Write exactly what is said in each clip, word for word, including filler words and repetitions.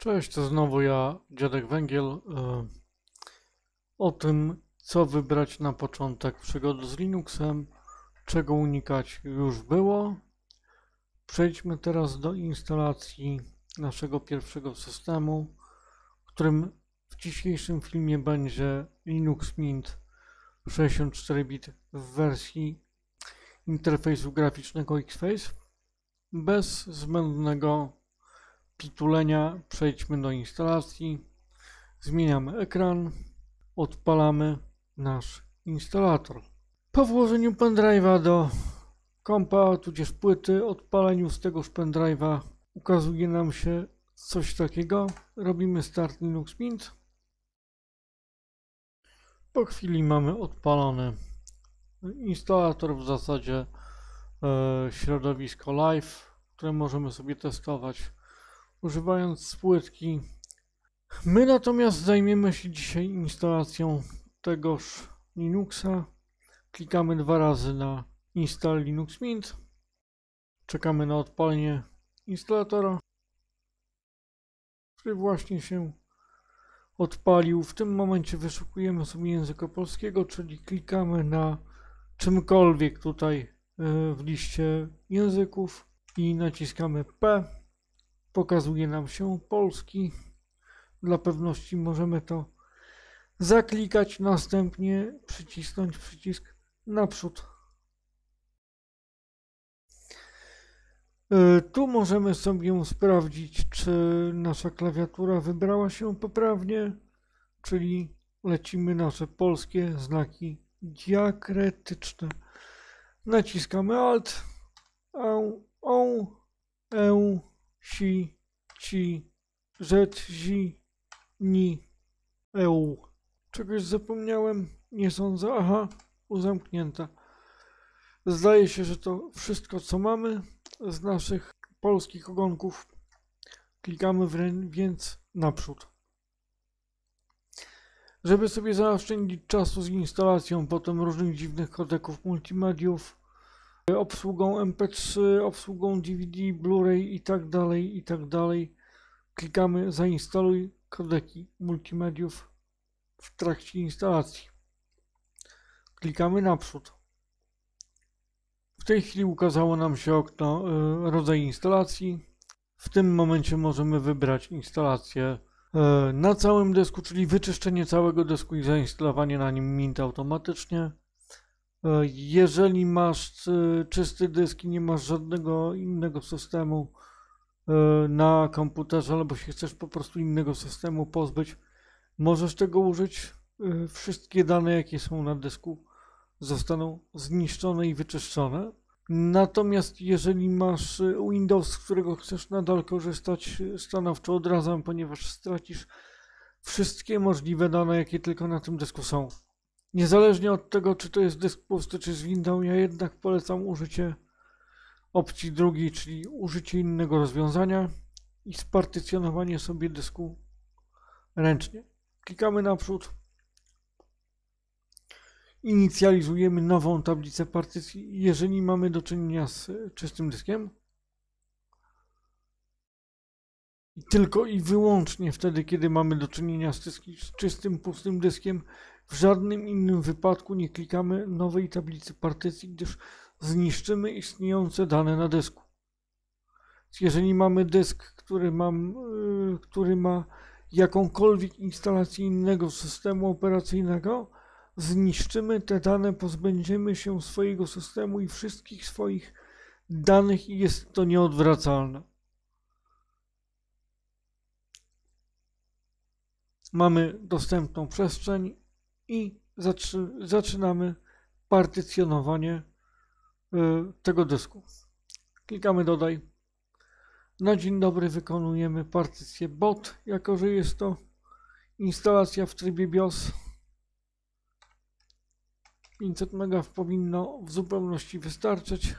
Cześć, to znowu ja, Dziadek Węgiel. e, O tym, co wybrać na początek przygody z Linuxem, czego unikać, już było. Przejdźmy teraz do instalacji naszego pierwszego systemu, którym w dzisiejszym filmie będzie Linux Mint sześćdziesiąt cztery bit w wersji interfejsu graficznego X-Face. Bez zbędnego pitulenia przejdźmy do instalacji. Zmieniamy ekran, odpalamy nasz instalator. Po włożeniu pendrive'a do kompa, tudzież płyty, odpaleniu z tegoż pendrive'a ukazuje nam się coś takiego. Robimy start Linux Mint. Po chwili mamy odpalony instalator, w zasadzie e, środowisko live, które możemy sobie testować używając płytki. My natomiast zajmiemy się dzisiaj instalacją tegoż Linuxa. Klikamy dwa razy na Install Linux Mint. Czekamy na odpalenie instalatora, który właśnie się odpalił. W tym momencie wyszukujemy sobie języka polskiego, czyli klikamy na czymkolwiek tutaj w liście języków i naciskamy P. Pokazuje nam się polski. Dla pewności możemy to zaklikać, następnie przycisnąć przycisk naprzód. Tu możemy sobie sprawdzić, czy nasza klawiatura wybrała się poprawnie, czyli lecimy nasze polskie znaki diakrytyczne. Naciskamy Alt, Au, O, E, Si, Ci, Z, Zi, Ni, E. Czegoś zapomniałem? Nie sądzę. Aha, uzamknięta. Zdaje się, że to wszystko, co mamy z naszych polskich ogonków. Klikamy w, więc naprzód. Żeby sobie zaoszczędzić czasu z instalacją potem różnych dziwnych kodeków multimediów, obsługą M P trzy, obsługą D V D, Blu-ray i tak dalej, i tak dalej, klikamy zainstaluj kodeki multimediów w trakcie instalacji. Klikamy naprzód. W tej chwili ukazało nam się okno y, rodzaj instalacji. W tym momencie możemy wybrać instalację y, na całym dysku, czyli wyczyszczenie całego dysku i zainstalowanie na nim Mint automatycznie. Y, jeżeli masz y, czysty dysk i nie masz żadnego innego systemu y, na komputerze, albo się chcesz po prostu innego systemu pozbyć, możesz tego użyć. Y, wszystkie dane, jakie są na dysku, zostaną zniszczone i wyczyszczone. Natomiast jeżeli masz Windows, z którego chcesz nadal korzystać, stanowczo odradzam, ponieważ stracisz wszystkie możliwe dane, jakie tylko na tym dysku są. Niezależnie od tego, czy to jest dysk pusty, czy z windą, ja jednak polecam użycie opcji drugiej, czyli użycie innego rozwiązania i spartycjonowanie sobie dysku ręcznie. Klikamy naprzód. Inicjalizujemy nową tablicę partycji, jeżeli mamy do czynienia z czystym dyskiem. I tylko i wyłącznie wtedy, kiedy mamy do czynienia z, dyski, z czystym, pustym dyskiem, w żadnym innym wypadku nie klikamy nowej tablicy partycji, gdyż zniszczymy istniejące dane na dysku. Jeżeli mamy dysk, który, mam, yy, który ma jakąkolwiek instalację innego systemu operacyjnego, zniszczymy te dane, pozbędziemy się swojego systemu i wszystkich swoich danych i jest to nieodwracalne. Mamy dostępną przestrzeń i zaczy zaczynamy partycjonowanie y, tego dysku. Klikamy dodaj. Na dzień dobry wykonujemy partycję bot, jako że jest to instalacja w trybie BIOS. pięćset mega powinno w zupełności wystarczyć.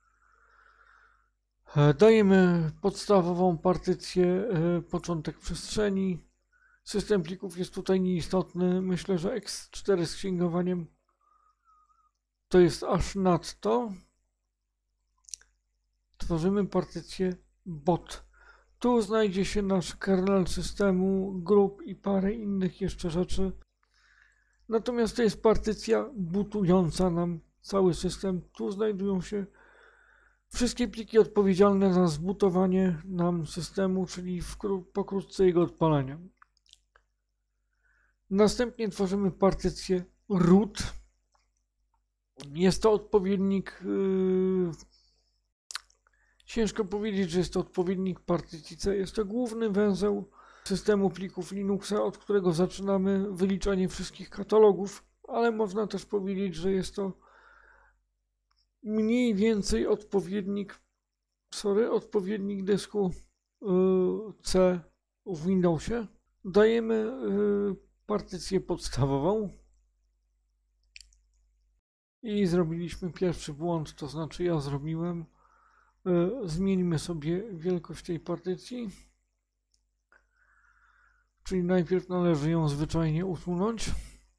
Dajemy podstawową partycję, początek przestrzeni. System plików jest tutaj nieistotny. Myślę, że X cztery z księgowaniem to jest aż nadto. Tworzymy partycję bot. Tu znajdzie się nasz kernel systemu, grup i parę innych jeszcze rzeczy. Natomiast to jest partycja bootująca nam cały system. Tu znajdują się wszystkie pliki odpowiedzialne za zbootowanie nam systemu, czyli pokrótce jego odpalania. Następnie tworzymy partycję root. Jest to odpowiednik, yy, ciężko powiedzieć, że jest to odpowiednik partycji C. Jest to główny węzeł systemu plików Linuxa, od którego zaczynamy wyliczanie wszystkich katalogów, ale można też powiedzieć, że jest to mniej więcej odpowiednik, sorry, odpowiednik dysku yy, C w Windowsie. Dajemy yy, partycję podstawową i zrobiliśmy pierwszy błąd, to znaczy ja zrobiłem. Yy, zmienimy sobie wielkość tej partycji. Czyli najpierw należy ją zwyczajnie usunąć.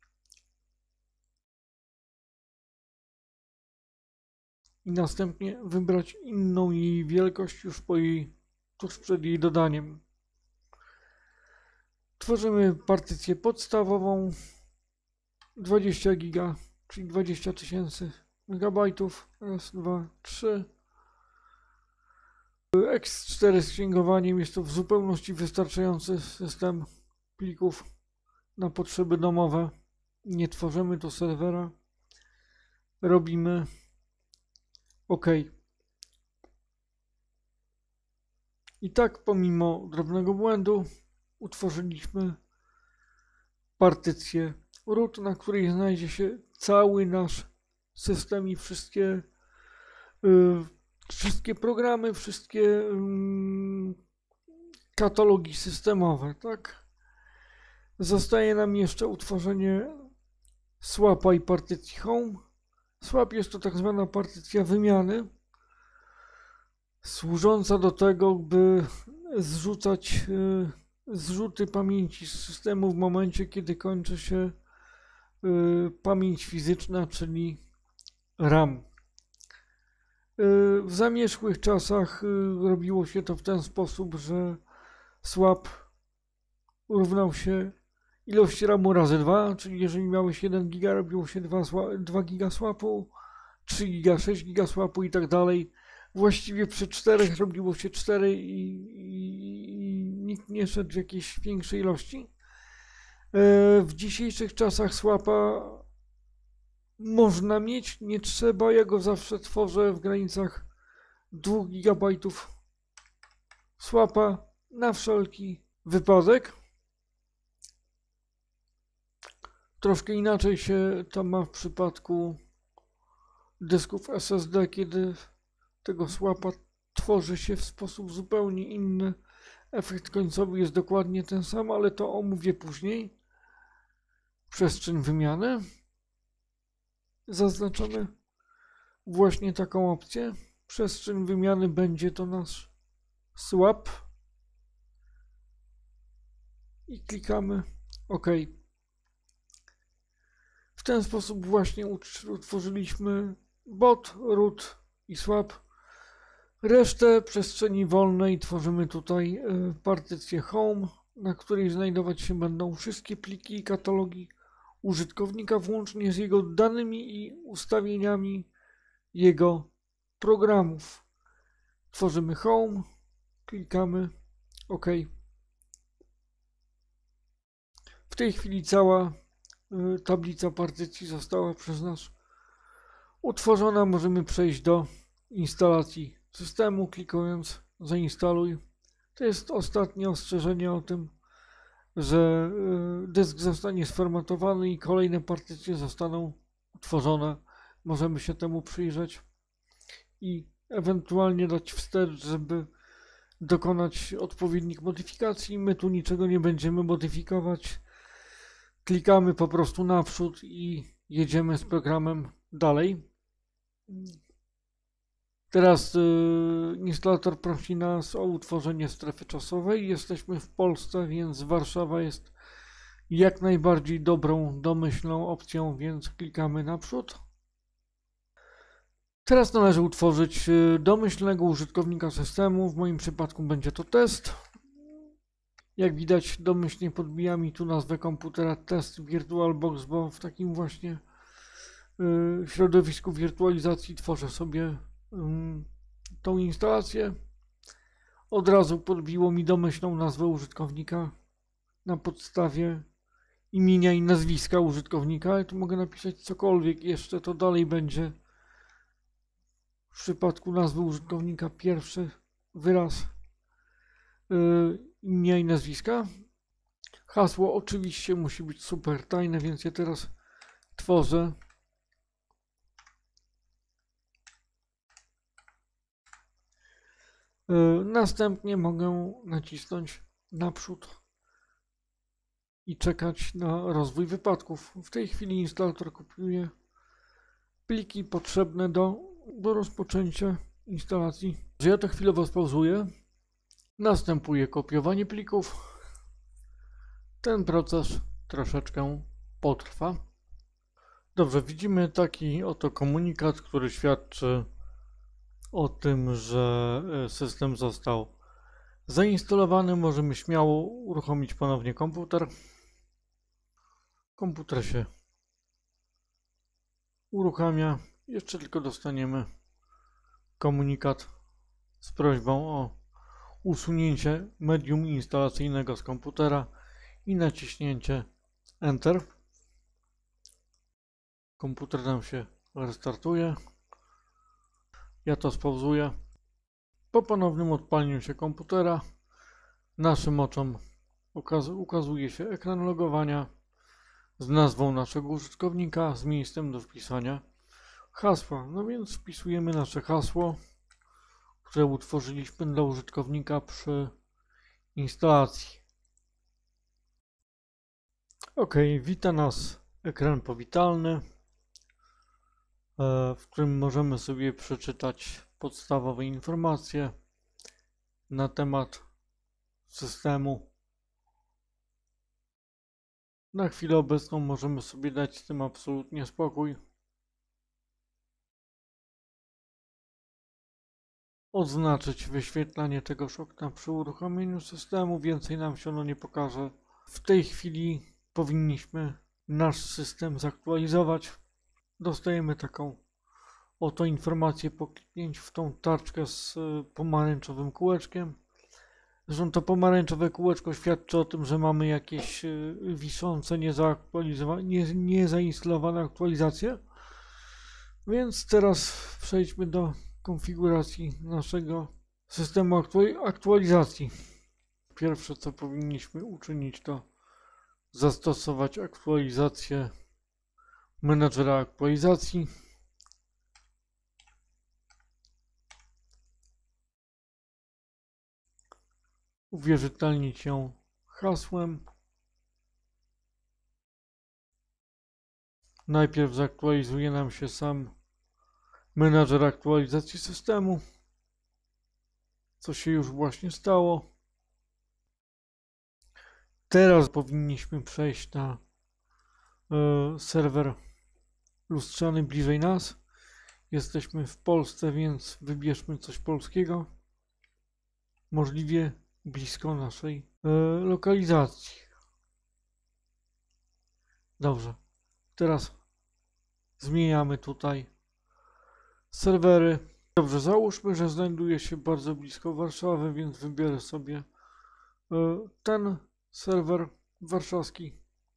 I następnie wybrać inną jej wielkość już po jej, tuż przed jej dodaniem. Tworzymy partycję podstawową dwadzieścia giga, czyli dwadzieścia tysięcy megabajtów. Raz, dwa, trzy. X cztery z księgowaniem jest to w zupełności wystarczający system plików na potrzeby domowe. Nie tworzymy tu serwera. Robimy OK. I tak pomimo drobnego błędu utworzyliśmy partycję root, na której znajdzie się cały nasz system i wszystkie yy, wszystkie programy, wszystkie yy, katalogi systemowe, tak? Zostaje nam jeszcze utworzenie swapa i partycji home. Swap jest to tak zwana partycja wymiany, służąca do tego, by zrzucać y, zrzuty pamięci z systemu w momencie, kiedy kończy się y, pamięć fizyczna, czyli RAM. Y, w zamierzchłych czasach y, robiło się to w ten sposób, że swap równał się ilości ramu razy dwa, czyli jeżeli miałeś jeden giga, robiło się dwa giga swapu, trzy giga, sześć giga swapu i tak dalej. Właściwie przy czterech robiło się cztery i, i, i nikt nie szedł w jakiejś większej ilości. E, w dzisiejszych czasach swapa można mieć, nie trzeba. Ja go zawsze tworzę w granicach dwóch gigabajtów swapa na wszelki wypadek. Troszkę inaczej się to ma w przypadku dysków S S D, kiedy tego swapa tworzy się w sposób zupełnie inny. Efekt końcowy jest dokładnie ten sam, ale to omówię później. Przestrzeń wymiany. Zaznaczamy właśnie taką opcję. Przestrzeń wymiany będzie to nasz swap. I klikamy OK. W ten sposób właśnie utworzyliśmy bot, root i swap. Resztę przestrzeni wolnej tworzymy tutaj partycję home, na której znajdować się będą wszystkie pliki i katalogi użytkownika, włącznie z jego danymi i ustawieniami jego programów. Tworzymy home, klikamy OK. W tej chwili cała tablica partycji została przez nas utworzona. Możemy przejść do instalacji systemu, klikując zainstaluj. To jest ostatnie ostrzeżenie o tym, że dysk zostanie sformatowany i kolejne partycje zostaną utworzone. Możemy się temu przyjrzeć i ewentualnie dać wstecz, żeby dokonać odpowiednich modyfikacji. My tu niczego nie będziemy modyfikować. Klikamy po prostu naprzód i jedziemy z programem dalej. Teraz yy, instalator prosi nas o utworzenie strefy czasowej. Jesteśmy w Polsce, więc Warszawa jest jak najbardziej dobrą, domyślną opcją, więc klikamy naprzód. Teraz należy utworzyć y, domyślnego użytkownika systemu. W moim przypadku będzie to test. Jak widać, domyślnie podbija mi tu nazwę komputera test VirtualBox, bo w takim właśnie y, środowisku wirtualizacji tworzę sobie y, tą instalację. Od razu podbiło mi domyślną nazwę użytkownika na podstawie imienia i nazwiska użytkownika. Ja tu mogę napisać cokolwiek jeszcze, to dalej będzie w przypadku nazwy użytkownika pierwszy wyraz yy, imienia i nazwiska. Hasło oczywiście musi być super tajne, więc ja teraz tworzę. Yy, następnie mogę nacisnąć naprzód i czekać na rozwój wypadków. W tej chwili instalator kopiuje pliki potrzebne do, do rozpoczęcia instalacji. Ja to chwilowo spauzuję. Następuje kopiowanie plików. Ten proces troszeczkę potrwa. Dobrze, widzimy taki oto komunikat, który świadczy o tym, że system został zainstalowany. Możemy śmiało uruchomić ponownie komputer. Komputer się uruchamia. Jeszcze tylko dostaniemy komunikat z prośbą o usunięcie medium instalacyjnego z komputera i naciśnięcie Enter. Komputer nam się restartuje. Ja to spauzuję. Po ponownym odpaleniu się komputera naszym oczom ukaz ukazuje się ekran logowania z nazwą naszego użytkownika, z miejscem do wpisania hasła. No więc wpisujemy nasze hasło, które utworzyliśmy dla użytkownika przy instalacji. OK, wita nas ekran powitalny, w którym możemy sobie przeczytać podstawowe informacje na temat systemu. Na chwilę obecną możemy sobie dać z tym absolutnie spokój. Odznaczyć wyświetlanie tegoż okna przy uruchomieniu systemu. Więcej nam się ono nie pokaże. W tej chwili powinniśmy nasz system zaktualizować. Dostajemy taką oto informację po kliknięciu w tą tarczkę z pomarańczowym kółeczkiem. Zresztą to pomarańczowe kółeczko świadczy o tym, że mamy jakieś wiszące, niezaaktualizowane, nie, niezainstalowane aktualizacje. Więc teraz przejdźmy do konfiguracji naszego systemu aktualizacji. Pierwsze, co powinniśmy uczynić, to zastosować aktualizację menadżera aktualizacji. Uwierzytelnić ją hasłem. Najpierw zaktualizuje nam się sam menadżer aktualizacji systemu, co się już właśnie stało. Teraz powinniśmy przejść na y, serwer lustrzany bliżej nas. Jesteśmy w Polsce, więc wybierzmy coś polskiego. Możliwie blisko naszej y, lokalizacji. Dobrze. Teraz zmieniamy tutaj serwery. Dobrze, załóżmy, że znajduje się bardzo blisko Warszawy, więc wybiorę sobie y, ten serwer warszawski.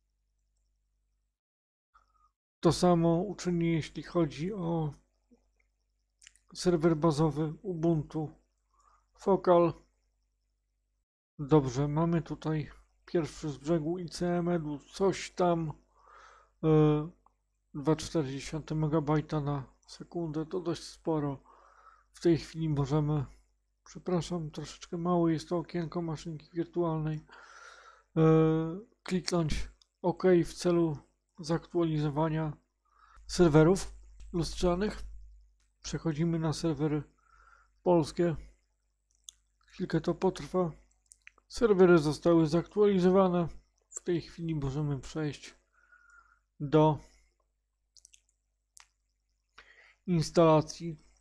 To samo uczynię, jeśli chodzi o serwer bazowy Ubuntu Focal. Dobrze, mamy tutaj pierwszy z brzegu I C M Edu, coś tam yy, dwa przecinek cztery megabajta na sekundę, to dość sporo. W tej chwili możemy, przepraszam, troszeczkę mało jest to okienko maszynki wirtualnej, yy, kliknąć OK w celu zaktualizowania serwerów lustrzanych. Przechodzimy na serwery polskie. Chwilkę to potrwa. Serwery zostały zaktualizowane. W tej chwili możemy przejść do instalacji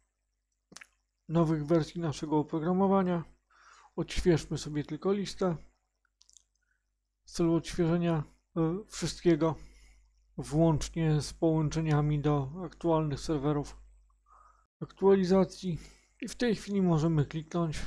nowych wersji naszego oprogramowania. Odświeżmy sobie tylko listę w celu odświeżenia y, wszystkiego, włącznie z połączeniami do aktualnych serwerów aktualizacji. I w tej chwili możemy kliknąć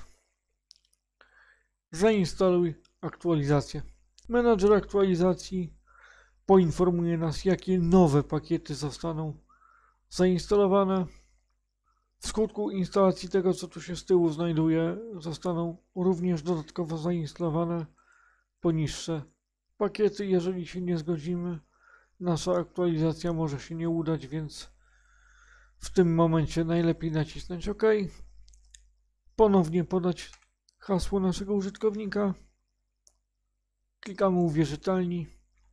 zainstaluj aktualizację. Menadżer aktualizacji poinformuje nas, jakie nowe pakiety zostaną zainstalowane. W skutku instalacji tego, co tu się z tyłu znajduje, zostaną również dodatkowo zainstalowane poniższe pakiety. Jeżeli się nie zgodzimy, nasza aktualizacja może się nie udać, więc w tym momencie najlepiej nacisnąć OK. Ponownie podać hasło naszego użytkownika. Klikamy uwierzytelnij.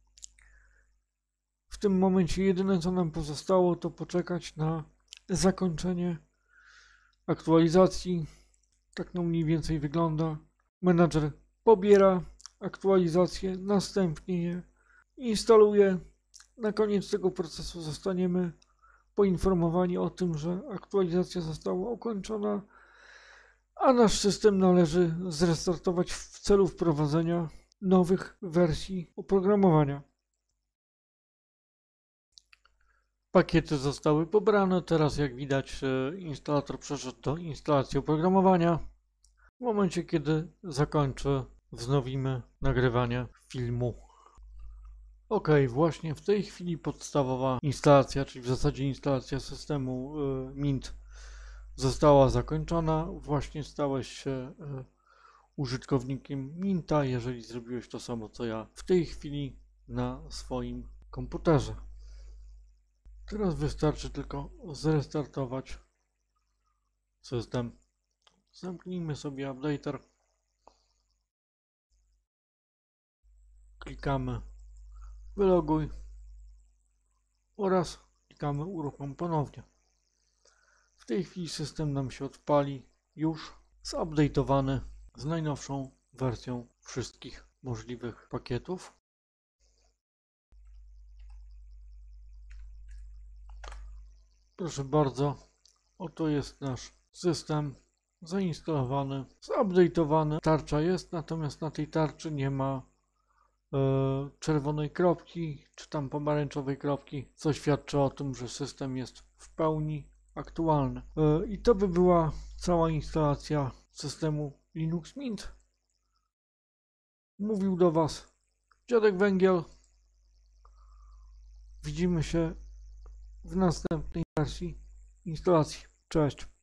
W tym momencie jedyne, co nam pozostało, to poczekać na zakończenie aktualizacji. Tak no mniej więcej wygląda. Menadżer pobiera aktualizacje, następnie je instaluje. Na koniec tego procesu zostaniemy poinformowani o tym, że aktualizacja została ukończona, a nasz system należy zrestartować w celu wprowadzenia nowych wersji oprogramowania. Pakiety zostały pobrane. Teraz, jak widać, instalator przeszedł do instalacji oprogramowania. W momencie, kiedy zakończy, wznowimy nagrywanie filmu. OK, właśnie w tej chwili podstawowa instalacja, czyli w zasadzie instalacja systemu y, Mint została zakończona. Właśnie stałeś się y, użytkownikiem Minta, jeżeli zrobiłeś to samo co ja w tej chwili na swoim komputerze. Teraz wystarczy tylko zrestartować system. Zamknijmy sobie updater. Klikamy wyloguj oraz klikamy uruchom ponownie. W tej chwili system nam się odpali już zupdate'owany z najnowszą wersją wszystkich możliwych pakietów. Proszę bardzo, oto jest nasz system zainstalowany, zupdate'owany. Tarcza jest, natomiast na tej tarczy nie ma e, czerwonej kropki, czy tam pomarańczowej kropki, co świadczy o tym, że system jest w pełni aktualny. E, I to by była cała instalacja systemu Linux Mint. Mówił do Was Dziadek Węgiel. Widzimy się w następnej wersji instalacji. Cześć.